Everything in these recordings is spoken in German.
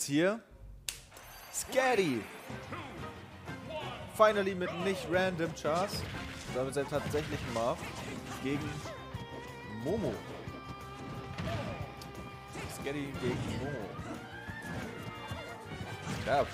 hier Skady. Finally mit nicht random Chars, sondern mit seinem tatsächlichen Marth gegen Momo. Skady gegen Momo. Ja.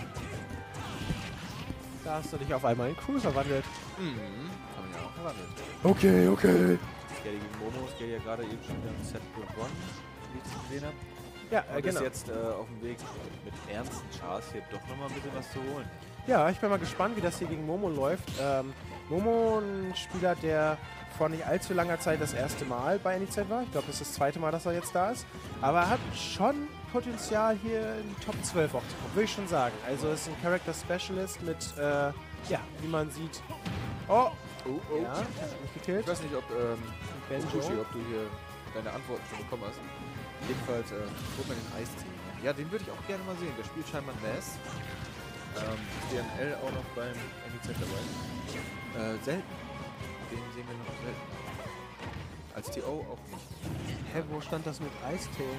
Da hast du dich auf einmal in Crew verwandelt. Haben wir auch verwandelt. Okay, okay. Skady gegen Momo. Skady ja gerade eben schon wieder ein Set gewonnen, wie ich das gesehen habe. Ja, Und genau. ist jetzt auf dem Weg mit ernsten Chars hier doch nochmal ein bisschen was zu holen. Ja, ich bin mal gespannt, wie das hier gegen Momo läuft. Momo, ein Spieler, der vor nicht allzu langer Zeit das erste Mal bei NEZ war. Ich glaube, das ist das zweite Mal, dass er jetzt da ist. Aber er hat schon Potenzial, hier in Top 12 auch zu kommen, würde ich schon sagen. Also ist ein Character Specialist mit, ja, wie man sieht. Oh! Ja, hat mich gekillt. Ich weiß nicht, ob Benjo. Fushi, ob du hier deine Antworten schon bekommen hast. Jedenfalls holt man den Eistee. Ja, den würde ich auch gerne mal sehen. Der spielt scheinbar Mass. DNL auch noch beim NEZ dabei. Selten. Den sehen wir noch selten. Als TO auch nicht. Hä, wo stand das mit Eistee?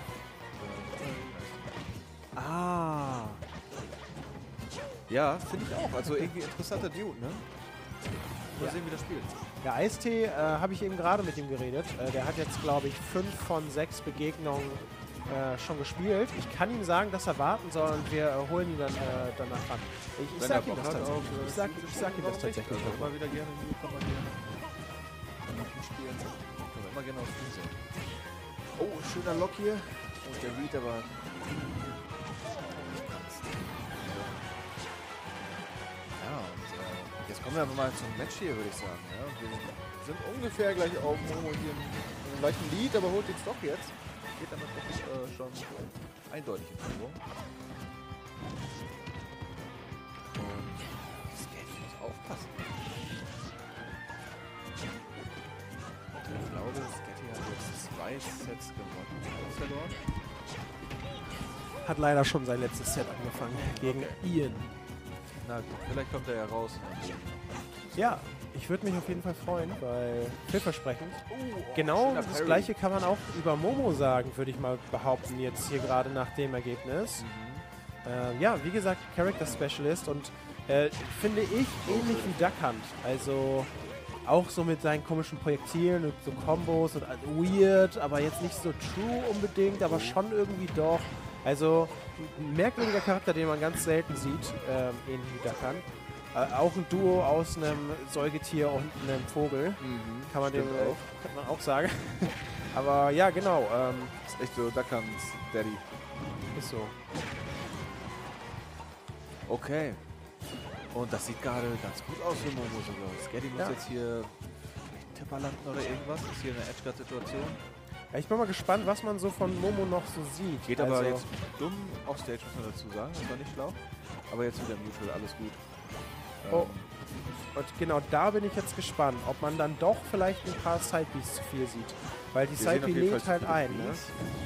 Ah. Ja, finde ich auch. Also irgendwie interessanter Dude, ne? Mal sehen, wie das spielt. Der Eistee, habe ich eben gerade mit ihm geredet. Der hat jetzt, glaube ich, 5 von 6 Begegnungen schon gespielt. Ich kann ihm sagen, dass er warten soll und wir holen ihn dann danach ran. Ich sag ihm das tatsächlich. Ich sag ihm das tatsächlich. Also immer wieder gerne Newcomer hier. Spielen. Können wir immer gerne aufs Team sehen. Oh, schöner Lock hier. Und der Read aber. Ja, und jetzt kommen wir aber mal zum Match hier, würde ich sagen. Ja, wir sind ungefähr gleich auf Momo hier in einem leichten Lead, aber holt den Stock jetzt. Geht damit wirklich schon eindeutig in Führung. Und Skady muss aufpassen. Ich glaube, Skady hat jetzt 2 Sets gewonnen. Verloren. Hat leider schon sein letztes Set angefangen. Gegen Ian. Na gut, vielleicht kommt er ja raus. Ja, ich würde mich auf jeden Fall freuen, weil vielversprechend. Oh, Genau schöner das Parry. gleiche kann man auch über Momo sagen, würde ich mal behaupten, jetzt hier gerade nach dem Ergebnis. Ja, wie gesagt, Character Specialist und finde ich ähnlich wie Duck Hunt. Also auch so mit seinen komischen Projektilen und so Kombos und weird, aber jetzt nicht so true unbedingt, aber schon irgendwie doch. Also ein merkwürdiger Charakter, den man ganz selten sieht, ähnlich wie Duck Hunt. Auch ein Duo aus einem Säugetier und einem Vogel, kann man kann man auch sagen. Aber ja, genau. Ist echt so, da kann's Daddy. Ist so. Okay. Und das sieht gerade ganz gut aus für Momo sogar. Skady muss jetzt hier einen Tipper landen oder irgendwas. Ist hier eine Edgeguard-Situation. Ja, ich bin mal gespannt, was man so von Momo noch so sieht. Geht aber jetzt dumm offstage, muss man dazu sagen. Das war nicht schlau. Aber jetzt wieder neutral, alles gut. Oh. Und genau da bin ich jetzt gespannt, ob man dann doch vielleicht ein paar Sidebeats zu viel sieht. Weil die Wir sehen auf Sidebeat jeden lädt Fall halt viele ein. Ne? Beats.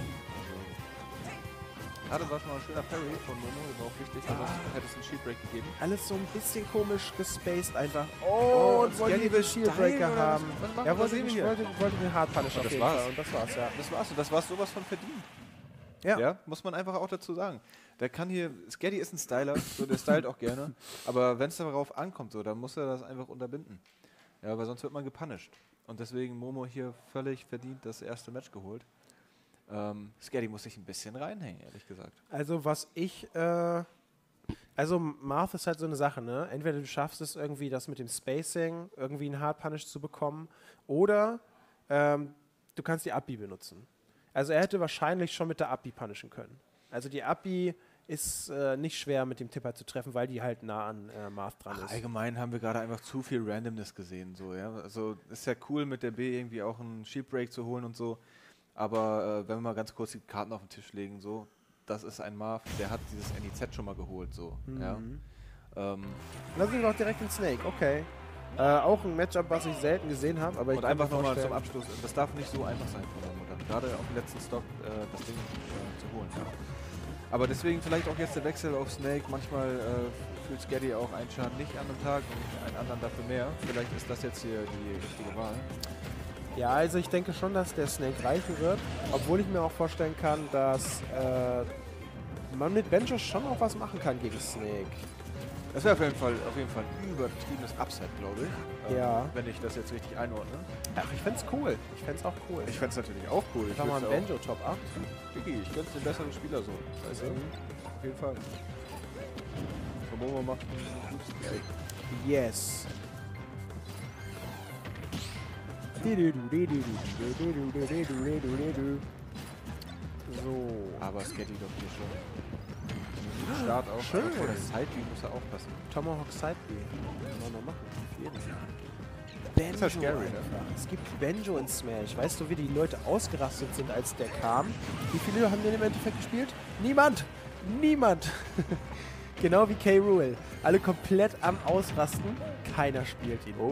Gerade war schon mal ein schöner Parry von Momo, der war auch wichtig, sonst hätte es einen Shieldbreak gegeben. Alles so ein bisschen komisch gespaced einfach. Oh, und wollte Skady den will Shieldbreaker stylen, oder haben. was machen Ja, wir? wollte Was sehen wir hier? wollte den Hard Punish auf das jeden war's. Fall. Und das war's, ja. Das war's und das war sowas von verdient. Ja. Ja, muss man einfach auch dazu sagen. Der kann hier, Skady ist ein Styler, so, der stylt auch gerne, aber wenn es darauf ankommt, so, dann muss er das einfach unterbinden. Ja, weil sonst wird man gepunished. Und deswegen Momo hier völlig verdient das erste Match geholt. Skady muss sich ein bisschen reinhängen, ehrlich gesagt. Also was ich, also Marth ist halt so eine Sache, ne? Entweder du schaffst es irgendwie, das mit dem Spacing, irgendwie einen Hard Punish zu bekommen, oder du kannst die Up-B benutzen. Also er hätte wahrscheinlich schon mit der Up-B punishen können. Also die Up-B ist nicht schwer mit dem Tipper zu treffen, weil die halt nah an Marth dran ist. Allgemein haben wir gerade einfach zu viel Randomness gesehen. So, ja? Also ist ja cool mit der B irgendwie auch einen Shieldbreak zu holen und so. Aber wenn wir mal ganz kurz die Karten auf den Tisch legen, so, das ist ein Marth, der hat dieses NEZ schon mal geholt. So, ja? Lass uns doch direkt in Snake, okay. Auch ein Matchup, was ich selten gesehen habe, aber ich Und kann einfach mir nochmal vorstellen- zum Abschluss, das darf nicht so einfach sein von der Mutter. Gerade auf dem letzten Stock das Ding zu holen. Ja. Aber deswegen vielleicht auch jetzt der Wechsel auf Snake. Manchmal fühlt Skady auch einen Schaden nicht an einem Tag und einen anderen dafür mehr. Vielleicht ist das jetzt hier die richtige Wahl. Ja, also ich denke schon, dass der Snake reichen wird, obwohl ich mir auch vorstellen kann, dass man mit Banjo schon auch was machen kann gegen Snake. Das wäre auf jeden Fall ein übertriebenes Upset, glaube ich. Ja. Wenn ich das jetzt richtig einordne. Ja, ich fänd's cool. Ich fänd's auch cool. Ich fände es natürlich auch cool. Einfach mal ein Banjo Top 8. Digi, ich gönn's den besseren Spieler so. Weißt du? Auf jeden Fall. Momo macht ein gutes Play. Yes. So. Aber Sketty doch hier schon. Start auch. Schön. Vor der Sideby muss er aufpassen. Tomahawk Side B. Kann man noch machen. Auf jeden Fall. Ist ja scary, ne? Es gibt Banjo in Smash. Weißt du, wie die Leute ausgerastet sind, als der kam? Wie viele haben den im Endeffekt gespielt? Niemand! Niemand! Genau wie K. Rool. Alle komplett am Ausrasten. Keiner spielt ihn.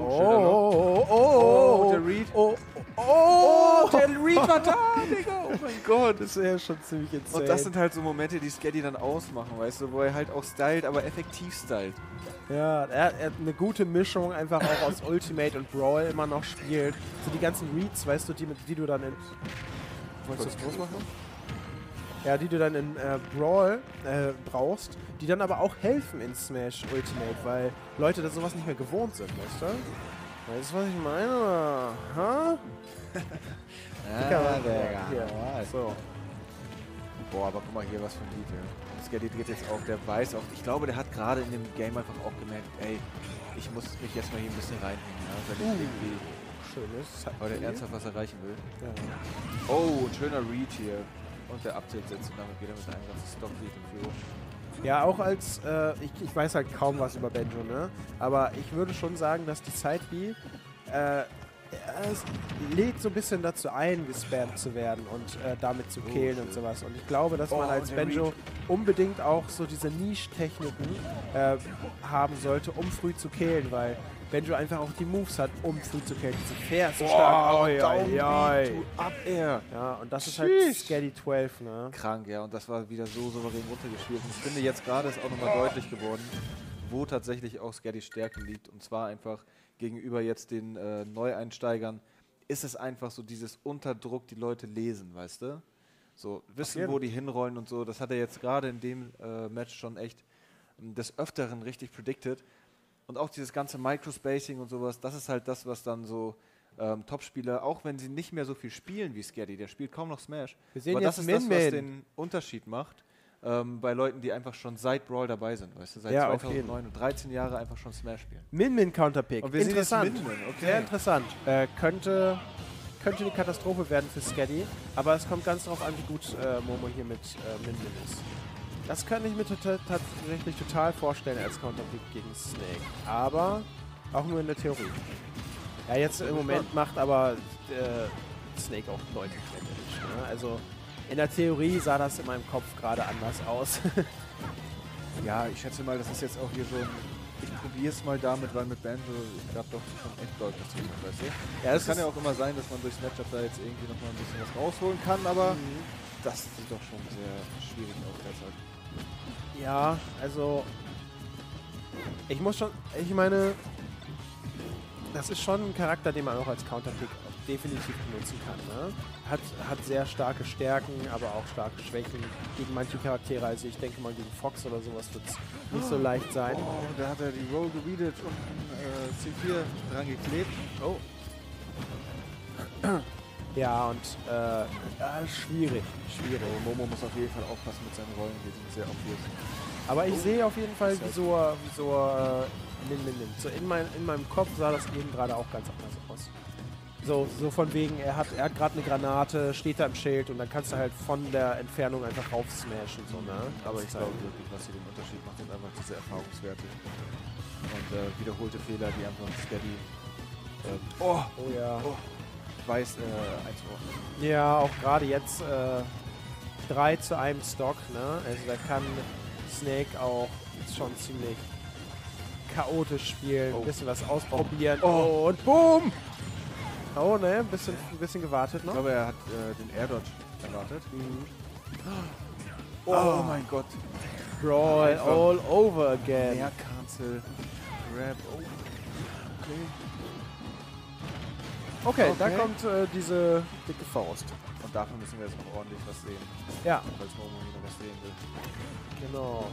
Der Reed. Der Reed war da, Digga. Oh mein Gott. Das ist ja schon ziemlich insane. Und das sind halt so Momente, die Sketty dann ausmachen, weißt du, wo er halt auch stylt, aber effektiv stylt. Ja, er hat eine gute Mischung einfach auch aus Ultimate und Brawl immer noch spielt. So die ganzen Reads, weißt du, die du dann in... Wolltest du das groß machen? Ja, die du dann in Brawl brauchst, die dann aber auch helfen in Smash Ultimate, weil Leute das sowas nicht mehr gewohnt sind, weißt du? Weißt du, was ich meine? Ha? Ja. So. Boah, aber guck mal hier, was für ein Lied, ja. Sketty dreht jetzt auch, der weiß auch, ich glaube, der hat gerade in dem Game einfach auch gemerkt, ey, ich muss mich jetzt mal hier ein bisschen reinhängen, ja, wenn ich irgendwie Schönes. heute ernsthaft was erreichen will. Ja. Oh, ein schöner Read hier. Und der Update setzt und damit geht er mit einem ganzen Stock-Lied in Führung. Ja, auch als, ich weiß halt kaum was über Banjo, ne? Aber ich würde schon sagen, dass die Side-B, es lädt so ein bisschen dazu ein, gespammt zu werden und damit zu killen und sowas. Und ich glaube, dass man als Banjo unbedingt auch so diese Niche-Techniken haben sollte, um früh zu killen, weil Banjo einfach auch die Moves hat, um früh zu killen. Diese Fair so stark. Up Air. Ja, und das ist halt Sketty 12, ne? Krank, ja. Und das war wieder so souverän runtergespielt. Und ich finde, jetzt gerade ist auch nochmal deutlich geworden, wo tatsächlich auch Sketty Stärke liegt. Und zwar einfach gegenüber jetzt den Neueinsteigern ist es einfach so dieses Unterdruck, die Leute lesen, weißt du? So, wissen, wo die hinrollen und so. Das hat er jetzt gerade in dem Match schon echt des Öfteren richtig predicted. Und auch dieses ganze Microspacing und sowas, das ist halt das, was dann so Top-Spieler, auch wenn sie nicht mehr so viel spielen wie Sketty, der spielt kaum noch Smash, wir sehen aber das jetzt ist das, was den Unterschied macht bei Leuten, die einfach schon seit Brawl dabei sind, weißt du, seit 2009 und 13 Jahre einfach schon Smash spielen. Min-Min Counterpick, und wir interessant, sehen jetzt Min-Min, okay. Sehr interessant. Könnte eine Katastrophe werden für Sketty, aber es kommt ganz darauf an, wie gut Momo hier mit Min-Min ist. Das kann ich mir tatsächlich total vorstellen als Counterpick gegen Snake. Aber auch nur in der Theorie. Ja, jetzt im Moment macht aber Snake auch deutlich mehr Damage, ne? Also in der Theorie sah das in meinem Kopf gerade anders aus. Ja, ich schätze mal, das ist jetzt auch hier so ein... Ich probiere es mal damit, weil mit Banjo gab doch schon echt deutlich zu tun, weißt du? Ja, das kann ja auch immer sein, dass man durchs Matchup da jetzt irgendwie noch mal ein bisschen was rausholen kann, aber das sieht doch schon sehr schwierig aus derzeit. Ja, also ich meine, das ist schon ein Charakter, den man auch als Counterpick auch definitiv benutzen kann. Ne? Hat sehr starke Stärken, aber auch starke Schwächen gegen manche Charaktere. Also ich denke mal, gegen Fox oder sowas wird es nicht so leicht sein. Oh, da hat er die Roll gereadet und ein C4 dran geklebt. Oh. Ja, und schwierig. Momo muss auf jeden Fall aufpassen mit seinen Rollen, die sind sehr obvious. Aber ich sehe auf jeden Fall, wieso er nimmt. So in meinem Kopf sah das eben gerade auch ganz anders aus. So von wegen, er hat gerade eine Granate, steht da im Schild und dann kannst du halt von der Entfernung einfach rauf smashen. So, ne? Aber ich glaube wirklich, was hier den Unterschied macht, sind einfach diese Erfahrungswerte. Und wiederholte Fehler, die einfach Sketty weiß einzuordnen. Ja, auch gerade jetzt 3 zu 1 Stock, ne? Also da kann Snake auch schon ziemlich chaotisch spielen, ein bisschen was ausprobieren. Und boom! Oh ne, ein bisschen gewartet noch. Ich glaube, er hat den Air Dodge erwartet. Oh mein Gott. Brawl all over again. Mehr Cancel. Grab. Oh. Okay. Okay, da kommt diese dicke Faust. Und dafür müssen wir jetzt noch ordentlich was sehen. Ja. Falls Momo hier noch was sehen will. Genau.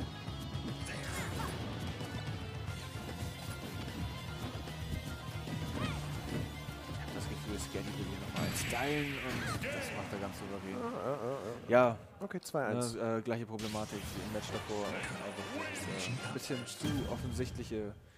Das Gefühl, Scanny will hier nochmal stylen und das macht er ganz souverän. Ja. Okay, 2-1. Gleiche Problematik wie im Match davor. Einfach ein bisschen zu offensichtliche